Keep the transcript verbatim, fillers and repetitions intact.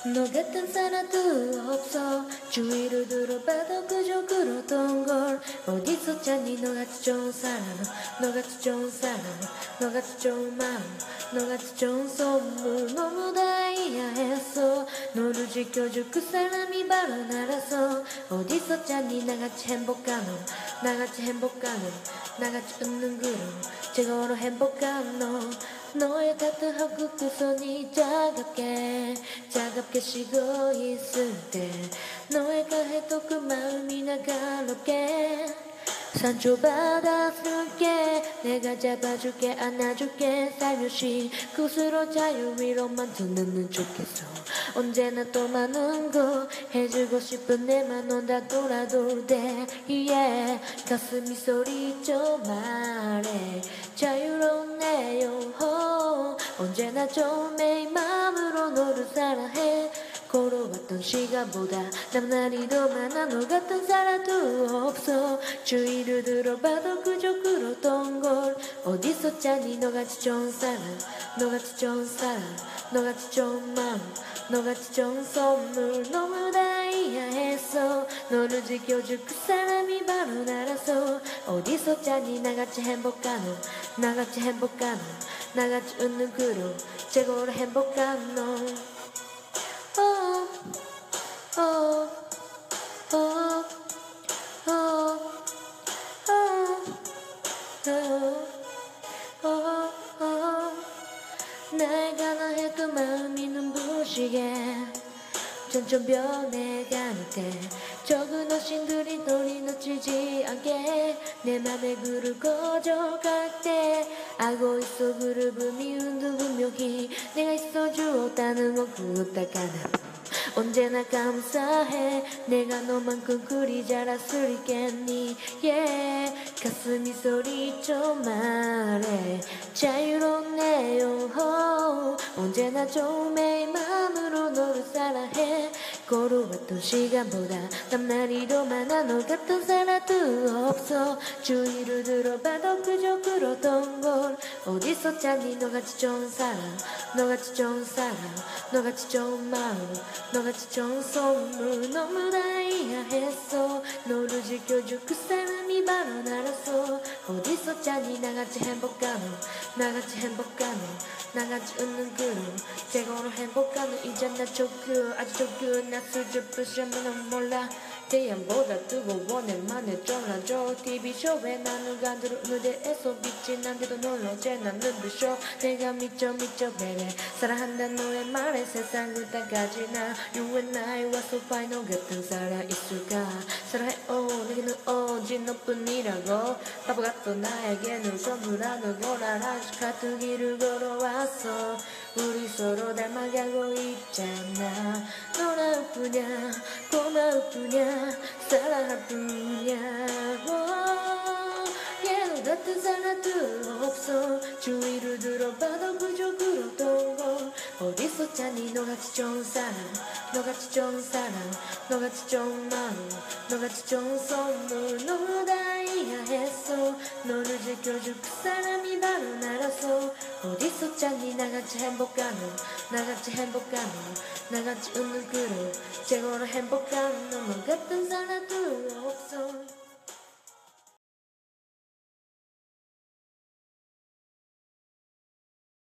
너 같은 사람도 없어. 주위를 들어봐도 그저 그러던 걸. 어디서 찾니 너같이 좋은 사람, 너같이 좋은 사람, 너같이 좋은 마음, 너같이 좋은 선물. 너무 다 이해했어. 너를 지켜줄 그 사람이 바로 나라서. 어디서 찾니 나같이 행복한 너, 나같이 행복한 너, 나같이 웃는 그런 최고로 행복한 너. 너의 따뜻하고 그 손이 차갑게 차갑게 식어 있을 때 너의가 해도 그 마음이 나가롭게 상처받았을게. 내가 잡아줄게 안아줄게 살며시 그스로 자유 위로만 듣는 좋겠어. 언제나 또 많은 거 해주고 싶은 내맘 온다 돌아돌 때 yeah. 가슴이 소리쳐 말해 자유로운 내 영혼. 언제나 좋은 마음으로 너를 사랑해. 걸어왔던 시간보다 남날이 더 많아. 너 같은 사람도 없어. 주위를 들어봐도 그저 그러던 걸. 어디서 찾니 너같이 좋은 사람, 너같이 좋은 사람, 너같이 좋은 마음, 너같이 좋은 선물. 너무 다 이해했어. 너를 지켜줄 그 사람이 바로 나라서. 어디서 찾니 나같이 행복한 너, 나같이 행복한 너, 나같이 웃는 그런 최고로 행복한 너. Oh, oh, oh, oh, oh, oh, oh, oh. 내가 너의 그 마음이 눈부시게 점점 변해가는 때 적은 어신들이 너를 놓치지 않게 내 맘에 그를 거져갈 때 알고 있어 그룹은 미운도 분명히 내가 있어 주었다는 건 그것딱 하나. 언제나 감사해 내가 너만큼 그리 잘 알 수 있겠니 yeah. 가슴이 소리쳐 말해 자유로운 내 영혼. 언제나 좋은 매일 마음으로 너를 사랑해. 걸어왔던 시간보다 남날이 더 많아. 너 같은 사람도 없어. 주위를 들어봐도 그저 그러던 걸. 어디서 찾니 너같이 좋은 사람, 너같이 좋은 사람, 너같이 좋은 마음, 너같이 좋은 선물. 너무 다 이해했어. 너를 지켜줄 그 사람이 바로 나라서. 어디서 찾니 나같이 행복한 너, 나같이 행복한 너, 나같이 웃는 그런 최고로 행복한 너. 이제 나 조금 아주 조금 나 수줍으시면 몰라. 태양보다 뜨거워 내 맘에 쫄아줘. 티비쇼에 나 누가 들어 무대에서 빛이 난데도 놀라. 제 나는 비쇼 내가 미쳐 미쳐 베레 사랑한다는 너의 말에 세상 끝까지 나 You and I was so fine. 너 같은 사람 있을까. 사랑해 oh 내게는 오직 너뿐이라고. 바보 같던 나에게는 선물하는 거라. 아직 같은 길을 걸어왔어. 우리 서로 닮아가고 있잖아. 너랑 뿐이야 고마울 뿐이야 사랑할 뿐이야 yeah. 너 같은 사람도 없어. 주위를 들어봐도 그저 그러던 걸. 어디서 찾니 너같이 좋은 사람, 너같이 좋은 사람, 너같이 좋은 마음, 너같이 좋은 선물. 너무 다 이해했어. 너를 지켜줄 그 사람이 바로 나라서. 어디서 찾니 나같이 행복한 너, 나같이 행복한 너, 나같이 웃는 그런 최고로 행복한 너. 너 같은 사람도